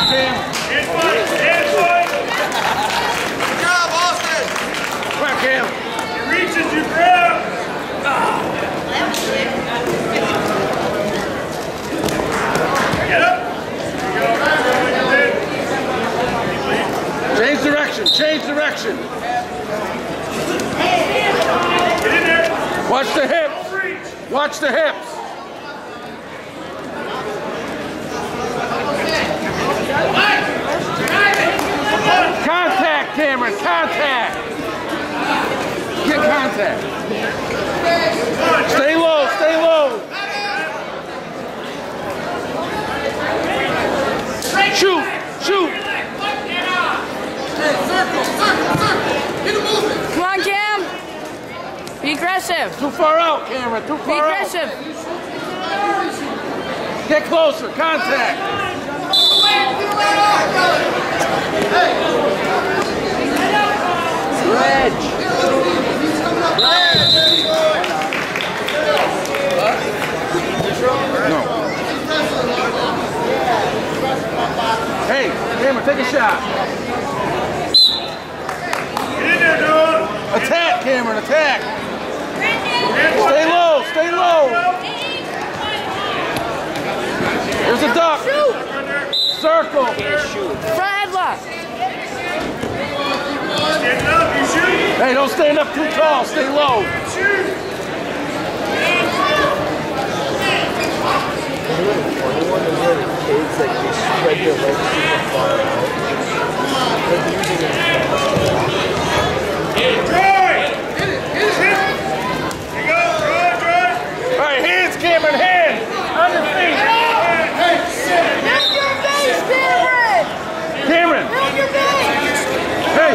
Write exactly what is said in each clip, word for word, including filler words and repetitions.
Cam. Good job, Austin. Come on, Cam. It reaches, you grab. Get up. Change direction, change direction. Get in there. Watch the hips. Watch the hips. Contact, Cameron, contact. Get contact. Stay low, stay low. Shoot, shoot. Circle, circle, circle. Get him moving. Come on, Cam. Be aggressive. Too far out, Cameron, too Be far out. aggressive. Get closer, contact. Reg. No. Hey, Cameron, take a shot. Get in there, dog. Attack, Cameron, attack. Stay low, stay low. There's a duck. Circle. Front headlock. Stand up, you shoot. Hey, don't stand up too tall, stay low. Shoot. Anyone who had kids that just spread their legs super far out, they're using it. Drive. Hit it, hit it. Here you go, drive, drive. All right, hands, Cameron, hands. On your feet. Hey, sit. Move your face, Cameron. Cameron. Move your face. Hey.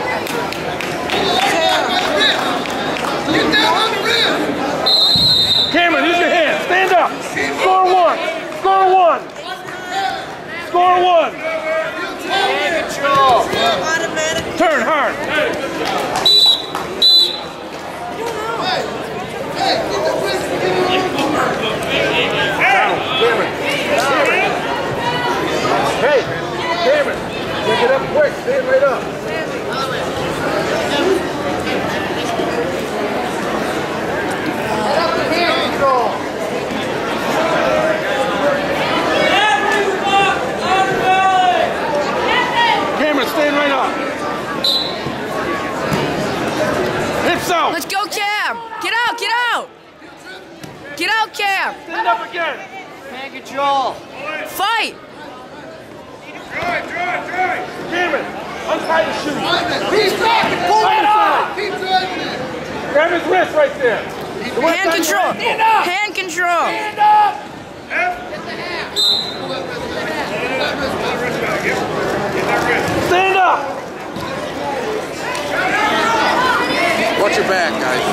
Get down on the rim. Cameron, use your hands. Stand up. Score one. Score one. Score one. Turn hard. Hey, get the wrist. Down. Cameron. Cameron. Hey, Cameron. Pick it up quick. Stand right up. Head up the hand control. Cameron, stand right up. Hips out. Let's go, Cam. Get out, get out. Get out, Cam. Stand up again. Hand control. Fight. Drive, drive, drive. Cameron, untie the shoe. He's back. Pull it off. Keep driving it. Grab his wrist right there. Hand control. Hand control. Stand up. Stand up. Watch your back, guys.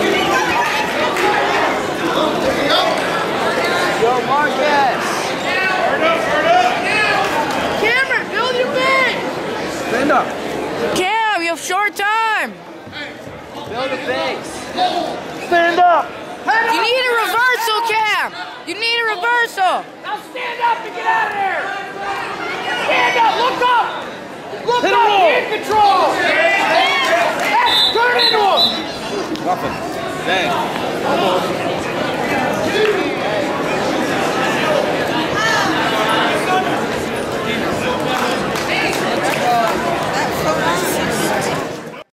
Yo, Marcus. Hard up, hard up. Cameron, build your base. Stand up. Cam, you have short time. Build a base. Stand up. You need a reversal, Cam. You need a reversal. Now stand up and get out of there! Stand up! Look up! Look Hit up! him all. Hand control! Yes, turn into him! Nothing. Dang. Almost.